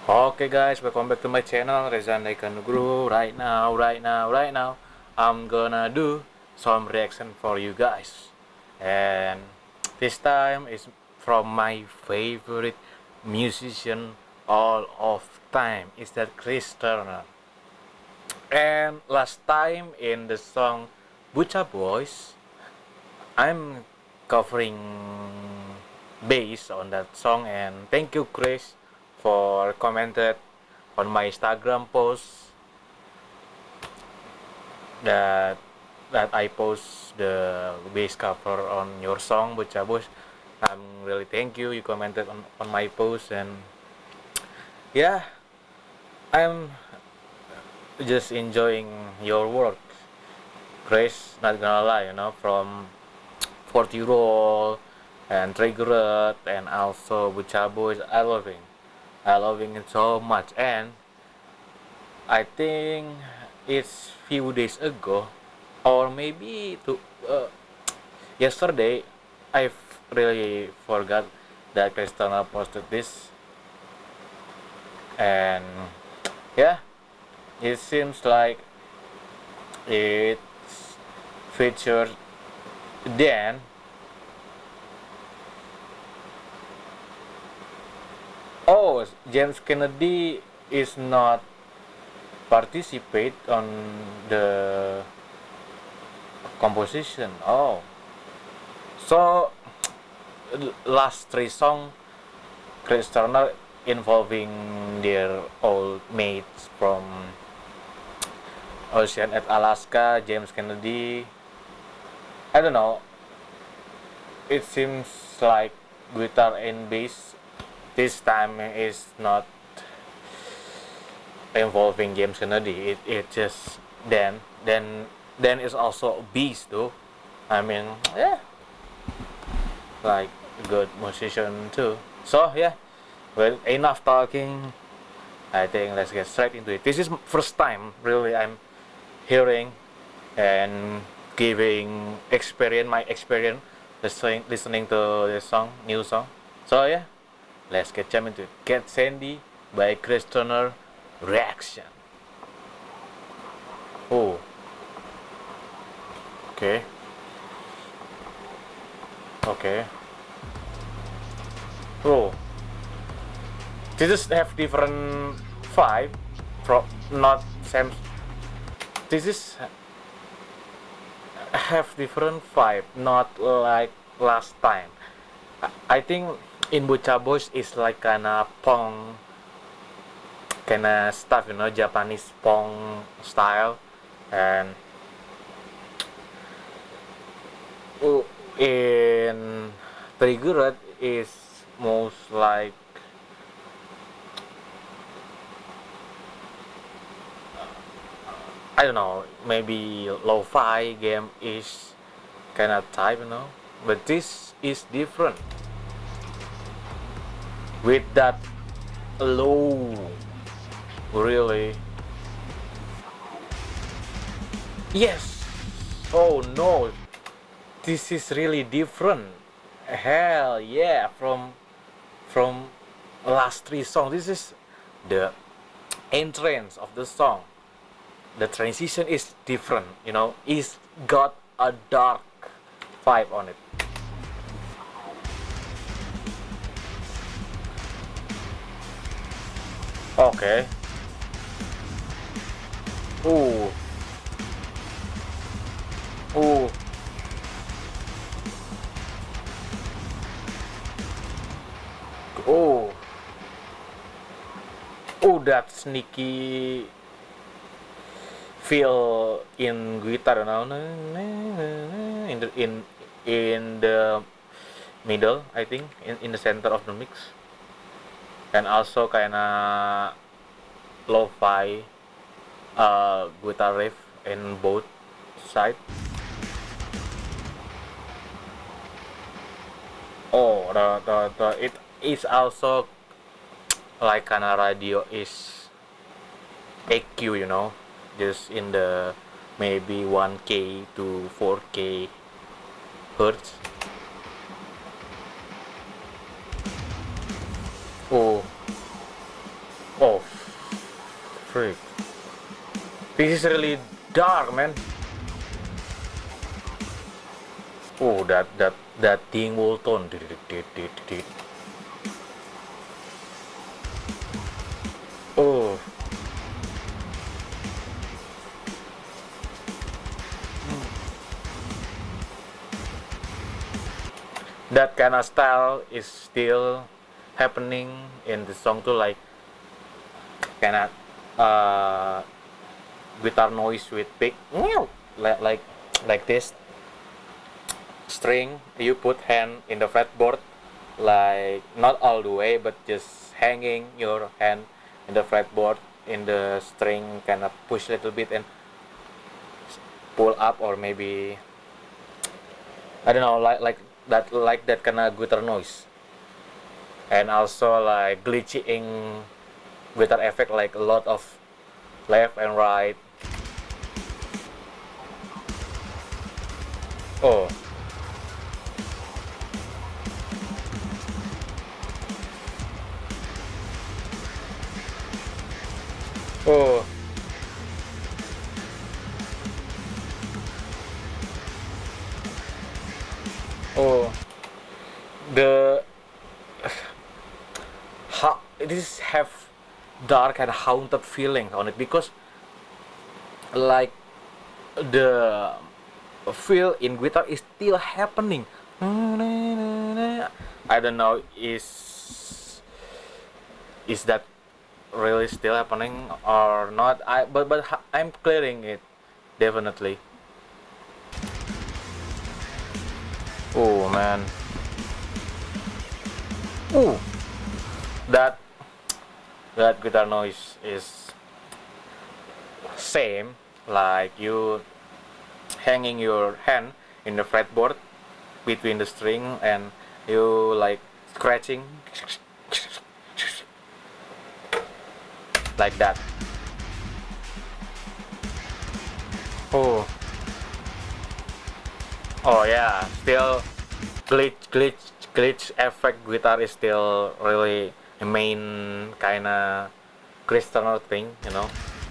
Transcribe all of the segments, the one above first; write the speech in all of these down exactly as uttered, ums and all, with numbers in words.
Okay guys, welcome back to my channel Reza Andaikan Nugroho. Right now, right now, right now I'm gonna do some reaction for you guys. And this time is from my favorite musician all of time, is that Chris Turner. And last time in the song Bucha Boys, I'm covering bass on that song, and thank you Chris for commented on my Instagram post that that I post the bass cover on your song Bucha Boys. I'm really thank you. You commented on, on my post, and yeah, I'm just enjoying your work, Chris. Not gonna lie, you know, from forty roll and Triggered and also Bucha Boys. I love it. I loving it so much, and I think it's few days ago, or maybe to uh, yesterday. I really forgot that Cristiano posted this, and yeah, it seems like it featured Dan. Oh, James Kennedy is not participate on the composition. Oh, so last three song Chris Turner involving their old mates from Ocean at Alaska, James Kennedy. I don't know. It seems like guitar and bass this time is not involving James Kennedy. It it just Dan. Then Dan is also a beast though. I mean, yeah, like good musician too. So yeah, well, enough talking. I think let's get straight into it. This is first time really I'm hearing and giving experience my experience listening listening to this song, new song. So yeah, let's get jump into it. Get Sandy by Chris Turner reaction. Oh, okay, okay. Oh, this is have different vibe from not same. This is have different vibe, not like last time. I, I think in Bucha Boys is like kinda punk kinda stuff, you know, Japanese punk style, and uh, in Triggered is most like I don't know, maybe lo-fi game is kind of type, you know, but this is different with that low, really. Yes. Oh no, this is really different. Hell yeah, from from last three songs. This is the entrance of the song. The transition is different, you know. It's got a dark vibe on it. Okay. Ooh. Ooh. Oh. Oh, that sneaky feel in guitar, you know, in the in in the middle, I think, in, in the center of the mix, and also kinda lo-fi uh, guitar riff in both sides. Oh, the, the, the it is also like kinda radio is A Q, you know, just in the maybe one K to four K hertz. Oh, freak. This is really dark, man. Oh, that that that thing will tone. Oh. That kind of style is still happening in the song too, like kind of uh, guitar noise with big like like like this string. You put hand in the fretboard, like not all the way, but just hanging your hand in the fretboard in the string, kind of push a little bit and pull up, or maybe I don't know, like like that like that kind of guitar noise. And also like glitching guitar effect, like a lot of left and right. Oh. Oh. Oh. The how this have dark and haunted feeling on it, because like the feel in guitar is still happening. I don't know, is is that really still happening or not? I but but I'm clearing it definitely. Oh man. Ooh, that that guitar noise is same like you hanging your hand in the fretboard between the string and you like scratching like that. Oh. Oh yeah, still glitch glitch glitch effect guitar is still really a main kinda Kristoner thing, you know.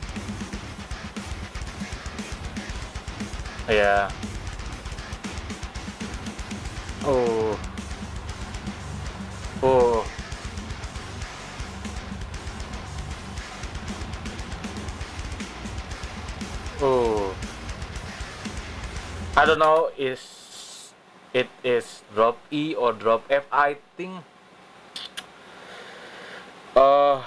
Yeah. Oh. Oh. Oh. I don't know, is it is drop E or drop F. I think uh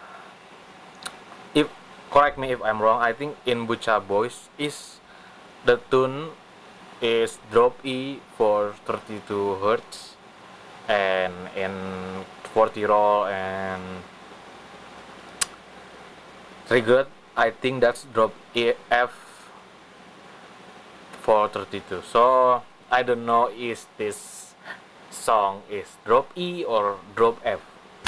if correct me if I'm wrong, I think in Butcher Boys is the tune is drop E for thirty-two hertz, and in forty roll and triggered I think that's drop E F for thirty-two. So I don't know is this song is drop E or drop F.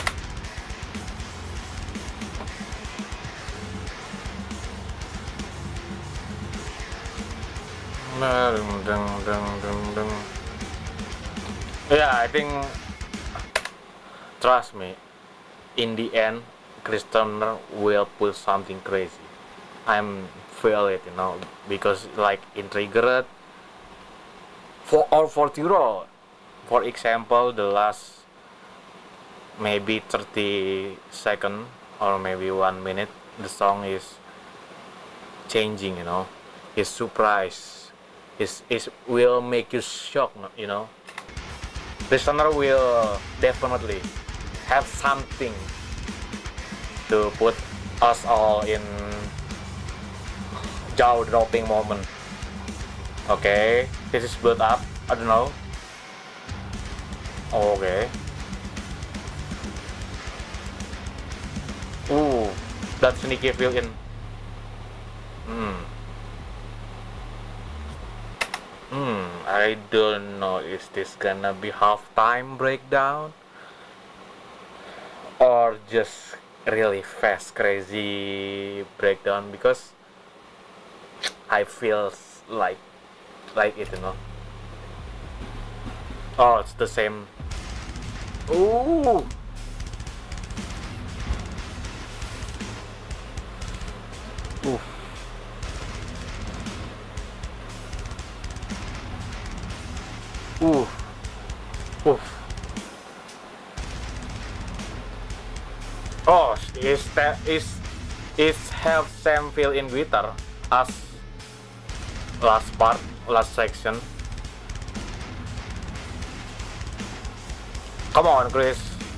Yeah, I think, trust me, in the end Kristoner will put something crazy. I'm feel it, you know, because like in Triggered for or for Tiro, for example, the last maybe thirty second or maybe one minute, the song is changing, you know, is surprise, is is will make you shock, you know. Listener will definitely have something to put us all in jaw dropping moment. Okay, this is built up. I don't know. Okay. Ooh, that sneaky feel in. Hmm. Hmm. I don't know. Is this gonna be halftime breakdown or just really fast, crazy breakdown? Because I feel like like it, you know. Oh, it's the same. Ooh. Oh, is that is is have same feel in guitar as last part, last section. Come on, Chris.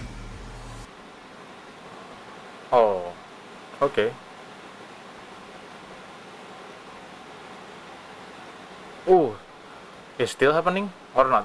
Oh, okay. Oh, is still happening or not?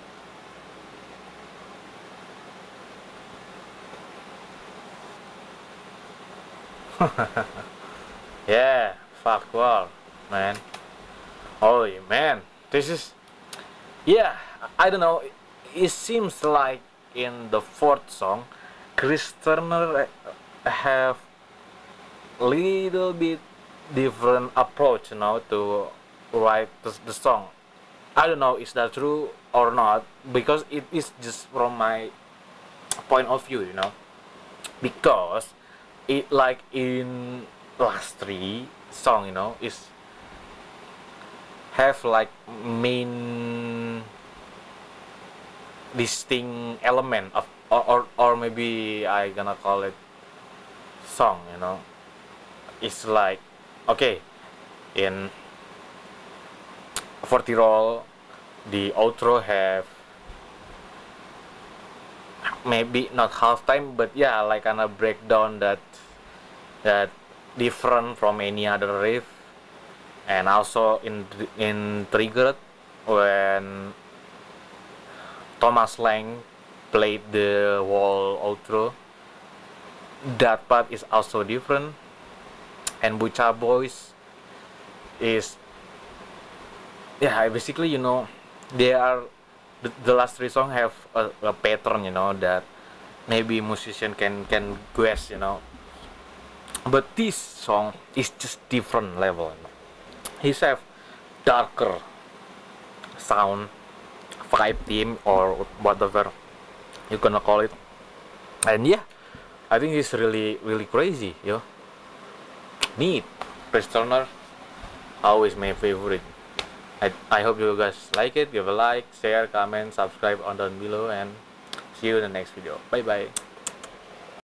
Yeah, fuck well, man. Holy man, this is, yeah, I don't know. It seems like in the fourth song, Chris Turner have little bit different approach, you know, to write the, the song. I don't know is that true or not, because it is just from my point of view, you know, because it like in last three song, you know, is have like main distinct element of, or, or or maybe I gonna call it song, you know. It's like, okay, in forty roll the outro have maybe not half time, but yeah, like kind of breakdown that that different from any other riff. And also in in Triggered, when Thomas Lang played the wall outro, that part is also different. And Bucha Boys is, yeah, basically, you know, they are the, the last three songs have a, a pattern, you know, that maybe musician can can guess, you know, but this song is just different level, you know. He have darker sound, vibe theme, or whatever you gonna call it. And yeah, I think it's really really crazy, yo. Neat. Chris Turner, always my favorite. I, I hope you guys like it. Give a like, share, comment, subscribe on down below, and see you in the next video. Bye bye.